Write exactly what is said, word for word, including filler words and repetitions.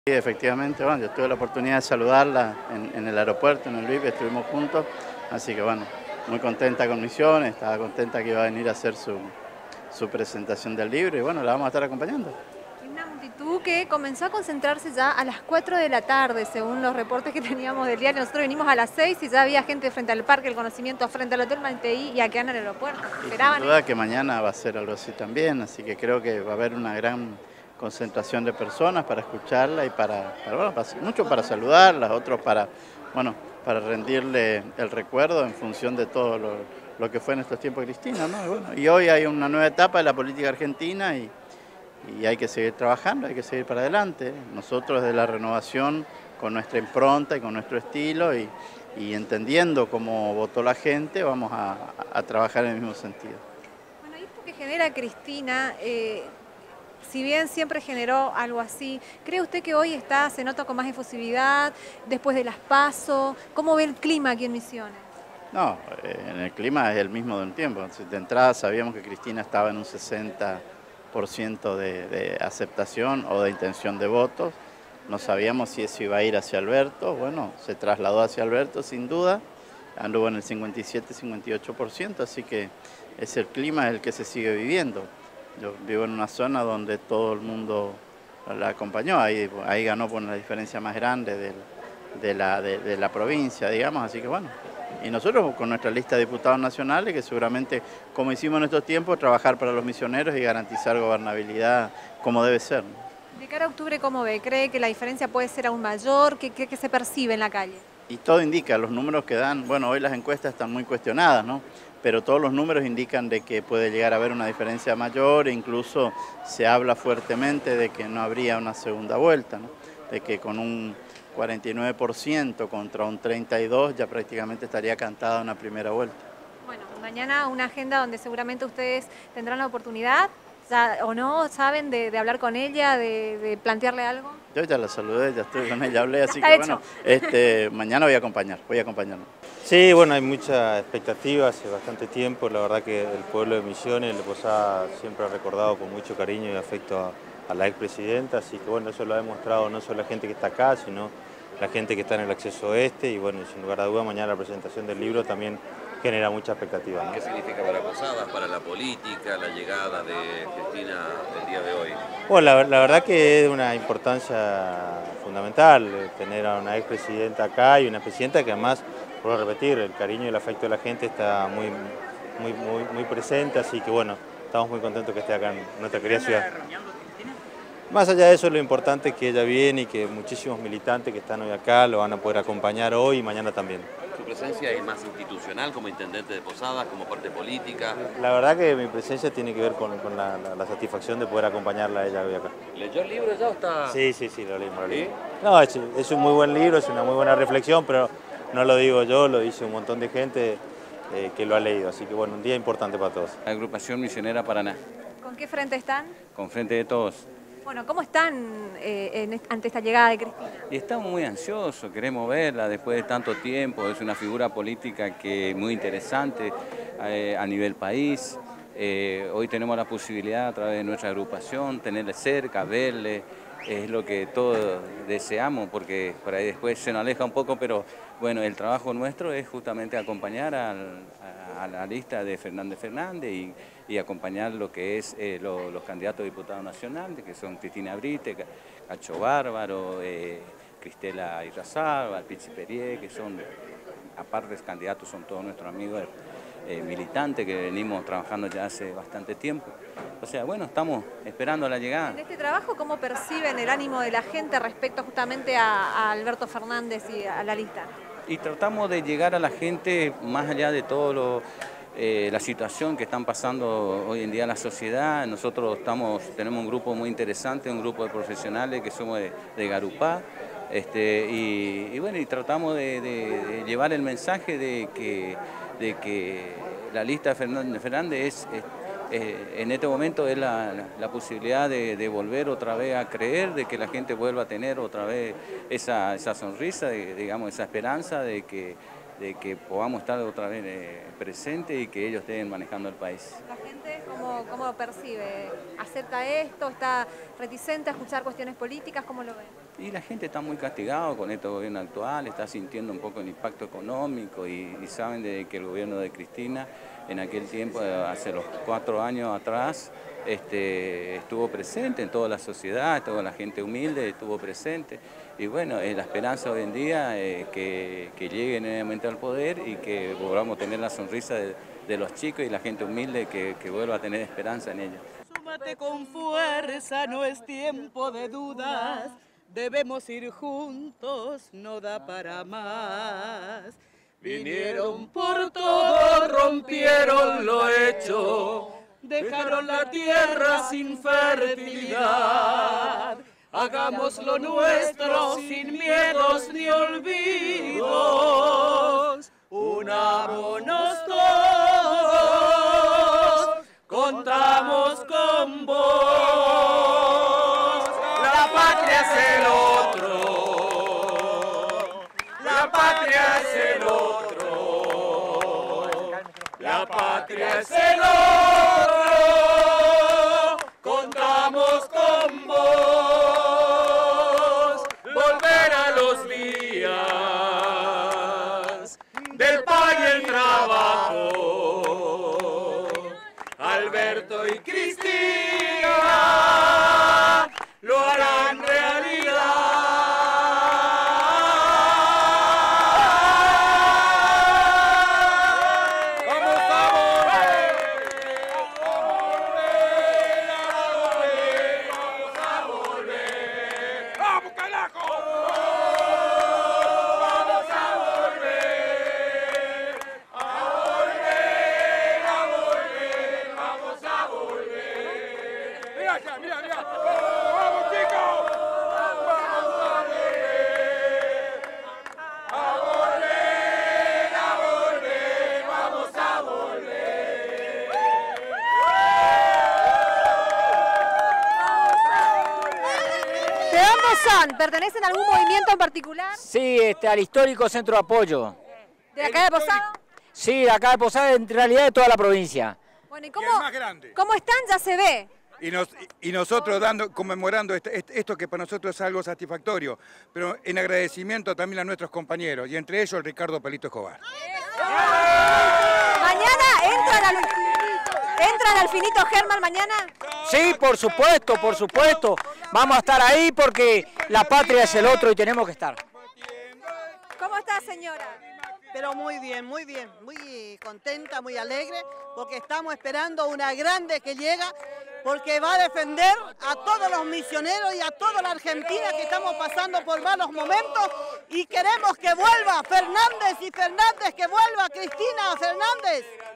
Sí, efectivamente, bueno, yo tuve la oportunidad de saludarla en, en el aeropuerto, en el V I P, estuvimos juntos, así que bueno, muy contenta con Misiones, estaba contenta que iba a venir a hacer su, su presentación del libro y bueno, la vamos a estar acompañando. Una multitud que comenzó a concentrarse ya a las cuatro de la tarde, según los reportes que teníamos del diario. Nosotros venimos a las seis y ya había gente frente al Parque del Conocimiento, frente al Hotel Malteí y acá en el aeropuerto. Y sin Esperaban, duda ¿eh? que mañana va a ser algo así también, así que creo que va a haber una gran concentración de personas para escucharla y para, para, bueno, para- muchos para saludarla, otros para, bueno, para rendirle el recuerdo en función de todo lo, lo que fue en estos tiempos de Cristina, ¿no? Y, bueno, y hoy hay una nueva etapa de la política argentina y, y hay que seguir trabajando, hay que seguir para adelante. Nosotros de la renovación con nuestra impronta y con nuestro estilo y, y entendiendo cómo votó la gente, vamos a, a trabajar en el mismo sentido. Bueno, y esto que genera Cristina, eh, si bien siempre generó algo así, ¿cree usted que hoy está, se nota con más efusividad, después de las PASO? ¿Cómo ve el clima aquí en Misiones? No, eh, en el clima es el mismo de un tiempo. De entrada sabíamos que Cristina estaba en un sesenta por ciento de, de aceptación o de intención de votos. No sabíamos si eso iba a ir hacia Alberto. Bueno, se trasladó hacia Alberto sin duda. Anduvo en el cincuenta y siete, cincuenta y ocho por ciento, así que es el clima el que se sigue viviendo. Yo vivo en una zona donde todo el mundo la acompañó. Ahí, ahí ganó por una diferencia más grande del, de, la, de, de la provincia, digamos. Así que bueno. Y nosotros con nuestra lista de diputados nacionales, que seguramente, como hicimos en estos tiempos, trabajar para los misioneros y garantizar gobernabilidad como debe ser. De cara a octubre, ¿cómo ve? ¿Cree que la diferencia puede ser aún mayor? ¿Qué, qué, qué se percibe en la calle? Y todo indica, los números que dan, bueno, hoy las encuestas están muy cuestionadas, ¿no? Pero todos los números indican de que puede llegar a haber una diferencia mayor e incluso se habla fuertemente de que no habría una segunda vuelta, ¿no? De que con un cuarenta y nueve por ciento contra un treinta y dos por ciento ya prácticamente estaría cantada una primera vuelta. Bueno, mañana una agenda donde seguramente ustedes tendrán la oportunidad, ya, o no, saben, de, de hablar con ella, de, de plantearle algo. Yo ya la saludé, ya estoy con ella, hablé, Ya así está que bueno, hecho. este, mañana voy a acompañar, voy a acompañarlo. Sí, bueno, hay mucha expectativa hace bastante tiempo. La verdad que el pueblo de Misiones, de Posada, siempre ha recordado con mucho cariño y afecto a, a la expresidenta, así que bueno, eso lo ha demostrado no solo la gente que está acá, sino la gente que está en el acceso oeste y bueno, sin lugar a duda mañana la presentación del libro también genera mucha expectativa, ¿no? ¿Qué significa para Posadas, para la política, la llegada de Cristina el día de hoy? Bueno, la, la verdad que es de una importancia fundamental eh, tener a una expresidenta acá y una presidenta que además, por repetir, el cariño y el afecto de la gente está muy, muy, muy, muy presente, así que bueno, estamos muy contentos que esté acá en nuestra querida ciudad. Más allá de eso, lo importante es que ella viene y que muchísimos militantes que están hoy acá lo van a poder acompañar hoy y mañana también. ¿Su presencia es más institucional como intendente de Posadas, como parte política? La verdad que mi presencia tiene que ver con, con la, la, la satisfacción de poder acompañarla a ella hoy acá. ¿Leyó el libro ya o está...? Sí, sí, sí, lo leímos, lo leímos. ¿Sí? No, es, es un muy buen libro, es una muy buena reflexión, pero no lo digo yo, lo dice un montón de gente eh, que lo ha leído, así que bueno, un día importante para todos. Agrupación Misionera Paraná, ¿Con qué frente están? con Frente de Todos. Bueno, ¿cómo están eh, en est- ante esta llegada de Cristina? Y estamos muy ansiosos, queremos verla después de tanto tiempo, es una figura política que muy interesante eh, a nivel país. Eh, hoy tenemos la posibilidad a través de nuestra agrupación, tenerle cerca, verle, es lo que todos deseamos, porque por ahí después se nos aleja un poco, pero bueno, el trabajo nuestro es justamente acompañar al, a, a la lista de Fernández Fernández y, y acompañar lo que es eh, lo, los candidatos a diputados nacionales, que son Cristina Brite, Cacho Bárbaro, eh, Cristela Irrazaba, Pichi Perier, que son, aparte de candidatos, son todos nuestros amigos eh, militantes que venimos trabajando ya hace bastante tiempo. O sea, bueno, estamos esperando la llegada. En este trabajo, ¿cómo perciben el ánimo de la gente respecto justamente a, a Alberto Fernández y a la lista? Y tratamos de llegar a la gente más allá de todo lo, eh, la situación que están pasando hoy en día en la sociedad. Nosotros estamos, tenemos un grupo muy interesante, un grupo de profesionales que somos de, de Garupá, este, y, y bueno, y tratamos de, de, de llevar el mensaje de que, de que la lista de Fernández, Fernández es, es Eh, en este momento es la, la, la posibilidad de, de volver otra vez a creer, de que la gente vuelva a tener otra vez esa, esa sonrisa, de, digamos, esa esperanza de que, de que podamos estar otra vez eh, presentes y que ellos estén manejando el país. ¿La gente cómo, cómo lo percibe? ¿Acepta esto? ¿Está reticente a escuchar cuestiones políticas? ¿Cómo lo ven? Y la gente está muy castigada con este gobierno actual, está sintiendo un poco el impacto económico y, y saben de que el gobierno de Cristina en aquel tiempo, hace los cuatro años atrás, este, estuvo presente en toda la sociedad, toda la gente humilde estuvo presente. Y bueno, es la esperanza hoy en día eh, que, que llegue nuevamente al poder y que volvamos a tener la sonrisa de, de los chicos y la gente humilde que, que vuelva a tener esperanza en ellos. Súmate con fuerza, no es tiempo de dudas, debemos ir juntos, no da para más. Vinieron por todo, rompieron lo hecho, dejaron la tierra sin fertilidad. Hagamos lo nuestro sin miedos ni olvidos. Unámonos todos, contamos con vos. La patria es el otro, la patria es el otro, la patria es el otro, contamos con vos. Volver a los días del pan y el trabajo, Alberto y Cristina lo harán realidad. ¡Vamos a volver! ¡Vamos a volver! ¡Vamos, carajo! ¡Vamos a volver! ¡A volver! ¡A volver! ¡Vamos a volver! ¡Mira allá, mira, mira! ¡Vamos, chicos! ¡Vamos a volver! ¡A volver! ¡A volver! ¡Vamos a volver! ¿De dónde son? ¿Pertenecen a algún movimiento en particular? Sí, este, al histórico centro de apoyo. ¿De acá de Posado? Sí, de acá de Posada, en realidad de toda la provincia. Bueno, ¿y Y cómo, el más grande. cómo están? Ya se ve. Y, nos, y nosotros dando, conmemorando este- este- esto que para nosotros es algo satisfactorio, pero en agradecimiento también a nuestros compañeros, y entre ellos el Ricardo Pelito Escobar. Mañana entran al, entran al finito Germán mañana. Sí, por supuesto, por supuesto. Vamos a estar ahí porque la patria es el otro y tenemos que estar. ¿Cómo está, señora? Pero muy bien, muy bien, muy contenta, muy alegre, porque estamos esperando una grande que llega, porque va a defender a todos los misioneros y a toda la Argentina que estamos pasando por malos momentos, y queremos que vuelva Fernández y Fernández, que vuelva Cristina Fernández.